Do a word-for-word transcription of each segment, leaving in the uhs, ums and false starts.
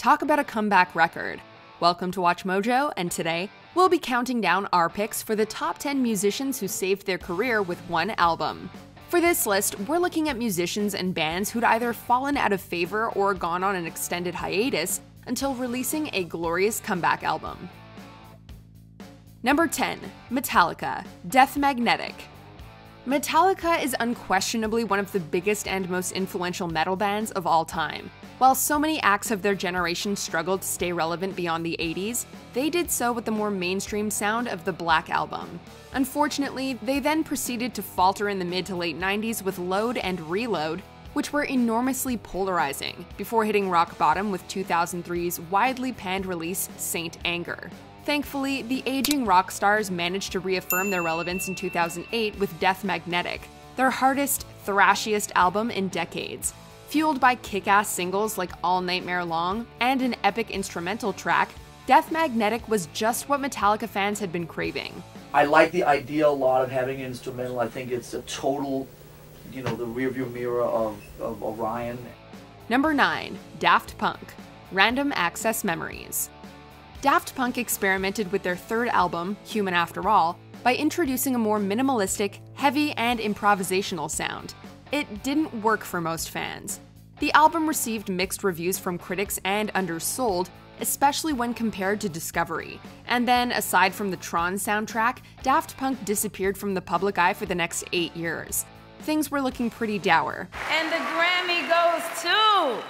Talk about a comeback record. Welcome to WatchMojo, and today, we'll be counting down our picks for the top ten musicians who saved their career with one album. For this list, we're looking at musicians and bands who'd either fallen out of favor or gone on an extended hiatus until releasing a glorious comeback album. Number ten. Metallica, Death Magnetic. Metallica is unquestionably one of the biggest and most influential metal bands of all time. While so many acts of their generation struggled to stay relevant beyond the eighties, they did so with the more mainstream sound of the Black Album. Unfortunately, they then proceeded to falter in the mid to late nineties with Load and Reload, which were enormously polarizing, before hitting rock bottom with two thousand three's widely panned release Saint Anger. Thankfully, the aging rock stars managed to reaffirm their relevance in two thousand eight with Death Magnetic, their hardest, thrashiest album in decades. Fueled by kick-ass singles like All Nightmare Long and an epic instrumental track, Death Magnetic was just what Metallica fans had been craving. I like the idea a lot of having an instrumental. I think it's a total, you know, the rearview mirror of, of Orion. Number nine. Daft Punk, Random Access Memories. Daft Punk experimented with their third album, Human After All, by introducing a more minimalistic, heavy, and improvisational sound. It didn't work for most fans. The album received mixed reviews from critics and undersold, especially when compared to Discovery. And then, aside from the Tron soundtrack, Daft Punk disappeared from the public eye for the next eight years. Things were looking pretty dour. And the Grammy goes to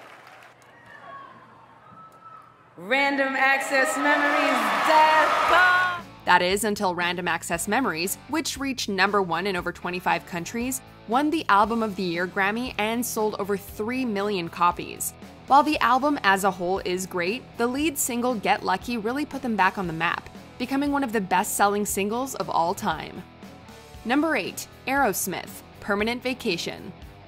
Random Access Memories, Daft Punk. That is, until Random Access Memories, which reached number one in over twenty-five countries, won the Album of the Year Grammy and sold over three million copies. While the album as a whole is great, the lead single Get Lucky really put them back on the map, becoming one of the best-selling singles of all time. Number eight. Aerosmith, Permanent Vacation.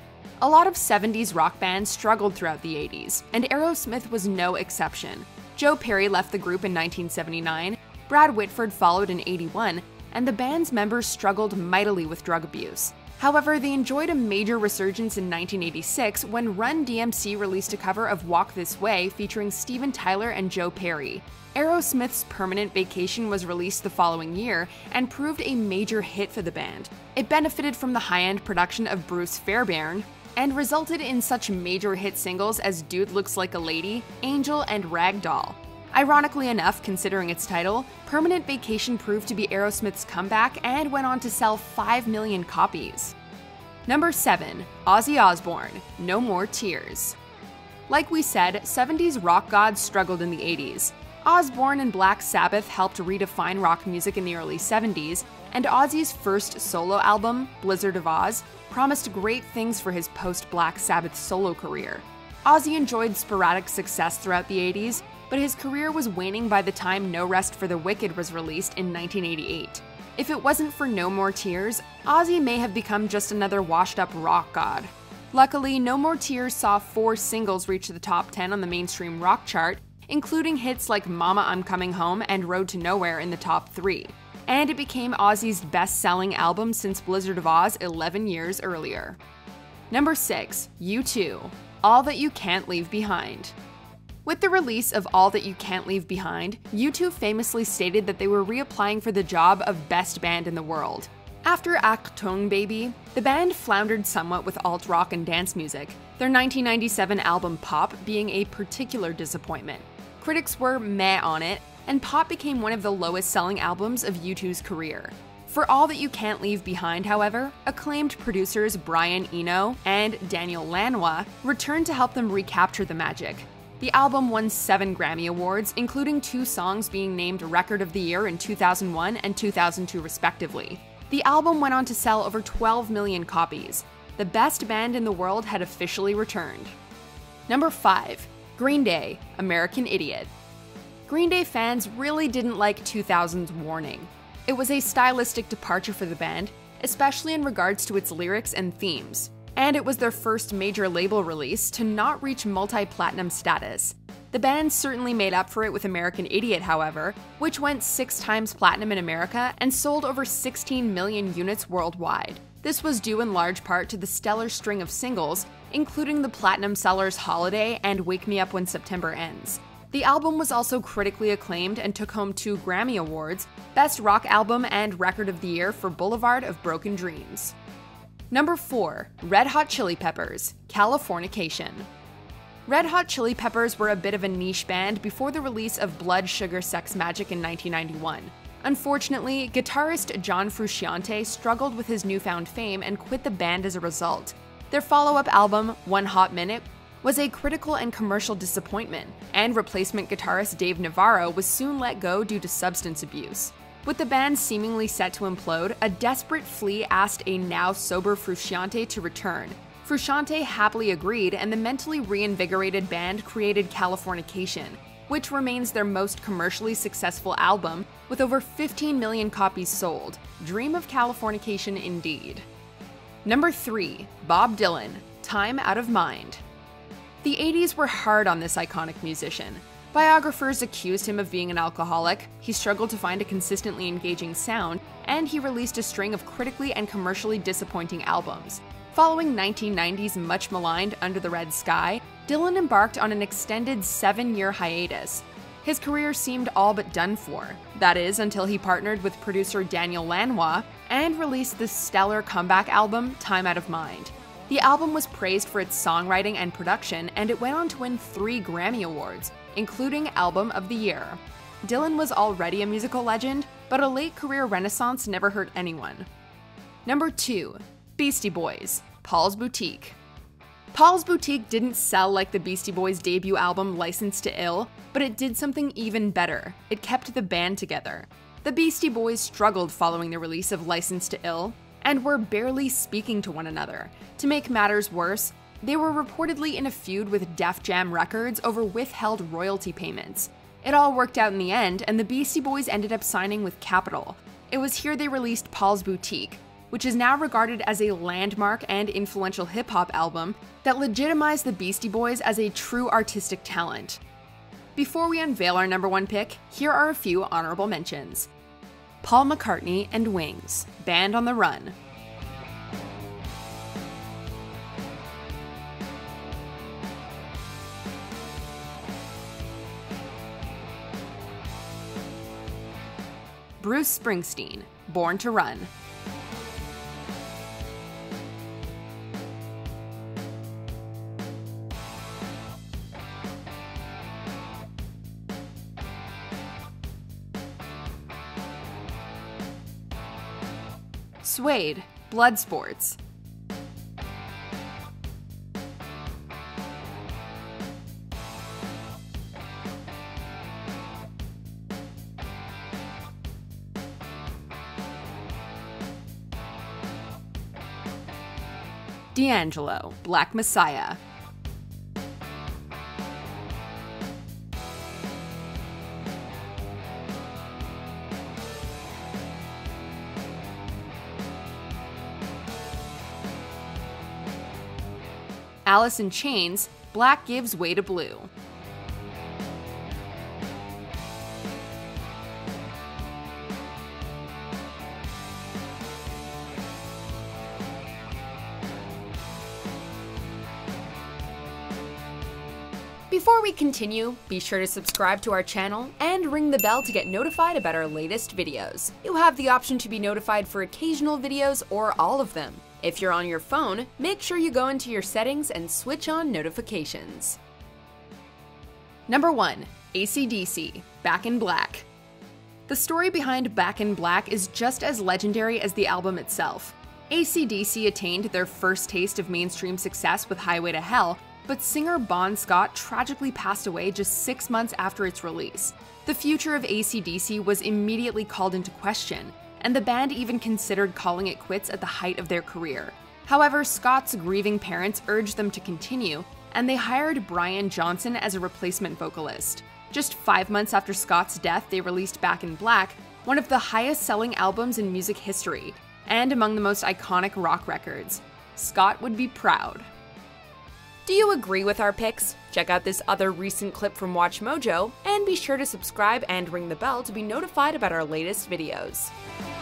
A lot of seventies rock bands struggled throughout the eighties, and Aerosmith was no exception. Joe Perry left the group in nineteen seventy-nine, Brad Whitford followed in eighty-one, and the band's members struggled mightily with drug abuse. However, they enjoyed a major resurgence in nineteen eighty-six when Run D M C released a cover of Walk This Way featuring Steven Tyler and Joe Perry. Aerosmith's Permanent Vacation was released the following year and proved a major hit for the band. It benefited from the high-end production of Bruce Fairbairn, and resulted in such major hit singles as Dude Looks Like a Lady, Angel, and Ragdoll. Ironically enough, considering its title, Permanent Vacation proved to be Aerosmith's comeback and went on to sell five million copies. Number seven. Ozzy Osbourne, No More Tears. Like we said, seventies rock gods struggled in the eighties. Osbourne and Black Sabbath helped redefine rock music in the early seventies, and Ozzy's first solo album, Blizzard of Oz, promised great things for his post-Black Sabbath solo career. Ozzy enjoyed sporadic success throughout the eighties, but his career was waning by the time No Rest for the Wicked was released in nineteen eighty-eight. If it wasn't for No More Tears, Ozzy may have become just another washed-up rock god. Luckily, No More Tears saw four singles reach the top ten on the mainstream rock chart, including hits like Mama I'm Coming Home and Road to Nowhere in the top three. And it became Ozzy's best-selling album since Blizzard of Oz eleven years earlier. Number six. U two, All That You Can't Leave Behind. With the release of All That You Can't Leave Behind, U two famously stated that they were reapplying for the job of Best Band in the World. After Achtung Baby, the band floundered somewhat with alt-rock and dance music, their nineteen ninety-seven album Pop being a particular disappointment. Critics were meh on it, and Pop became one of the lowest-selling albums of U two's career. For All That You Can't Leave Behind, however, acclaimed producers Brian Eno and Daniel Lanois returned to help them recapture the magic. The album won seven Grammy Awards, including two songs being named Record of the Year in two thousand one and two thousand two respectively. The album went on to sell over twelve million copies. The best band in the world had officially returned. Number five. Green Day, American Idiot. Green Day fans really didn't like two thousand's Warning. It was a stylistic departure for the band, especially in regards to its lyrics and themes. And it was their first major label release to not reach multi-platinum status. The band certainly made up for it with American Idiot, however, which went six times platinum in America and sold over sixteen million units worldwide. This was due in large part to the stellar string of singles, including the platinum sellers Holiday and Wake Me Up When September Ends. The album was also critically acclaimed and took home two Grammy Awards, Best Rock Album and Record of the Year for Boulevard of Broken Dreams. Number four. Red Hot Chili Peppers, Californication. Red Hot Chili Peppers were a bit of a niche band before the release of Blood, Sugar, Sex, Magic in nineteen ninety-one. Unfortunately, guitarist John Frusciante struggled with his newfound fame and quit the band as a result. Their follow-up album, One Hot Minute, was a critical and commercial disappointment, and replacement guitarist Dave Navarro was soon let go due to substance abuse. With the band seemingly set to implode, a desperate Flea asked a now-sober Frusciante to return. Frusciante happily agreed, and the mentally reinvigorated band created Californication, which remains their most commercially successful album, with over fifteen million copies sold. Dream of Californication indeed. Number three. Bob Dylan, Time Out of Mind. The eighties were hard on this iconic musician. Biographers accused him of being an alcoholic, he struggled to find a consistently engaging sound, and he released a string of critically and commercially disappointing albums. Following nineteen ninety's much-maligned Under the Red Sky, Dylan embarked on an extended seven-year hiatus. His career seemed all but done for, that is, until he partnered with producer Daniel Lanois and released the stellar comeback album, Time Out of Mind. The album was praised for its songwriting and production, and it went on to win three Grammy Awards, including Album of the Year. Dylan was already a musical legend, but a late career renaissance never hurt anyone. Number two. Beastie Boys, Paul's Boutique. Paul's Boutique didn't sell like the Beastie Boys' debut album License to Ill, but it did something even better. It kept the band together. The Beastie Boys struggled following the release of License to Ill, and were barely speaking to one another. To make matters worse, they were reportedly in a feud with Def Jam Records over withheld royalty payments. It all worked out in the end, and the Beastie Boys ended up signing with Capitol. It was here they released Paul's Boutique, which is now regarded as a landmark and influential hip-hop album that legitimized the Beastie Boys as a true artistic talent. Before we unveil our number one pick, here are a few honorable mentions. Paul McCartney and Wings, Band on the Run. Bruce Springsteen, Born to Run. Suede, Bloodsports. D'Angelo, Black Messiah. Alice in Chains, Black Gives Way to Blue. Before we continue, be sure to subscribe to our channel and ring the bell to get notified about our latest videos. You have the option to be notified for occasional videos or all of them. If you're on your phone, make sure you go into your settings and switch on notifications. Number one. A C D C, Back in Black. The story behind Back in Black is just as legendary as the album itself. A C D C attained their first taste of mainstream success with Highway to Hell, but singer Bon Scott tragically passed away just six months after its release. The future of A C D C was immediately called into question, and the band even considered calling it quits at the height of their career. However, Scott's grieving parents urged them to continue, and they hired Brian Johnson as a replacement vocalist. Just five months after Scott's death, they released Back in Black, one of the highest-selling albums in music history, and among the most iconic rock records. Scott would be proud. Do you agree with our picks? Check out this other recent clip from WatchMojo, and be sure to subscribe and ring the bell to be notified about our latest videos.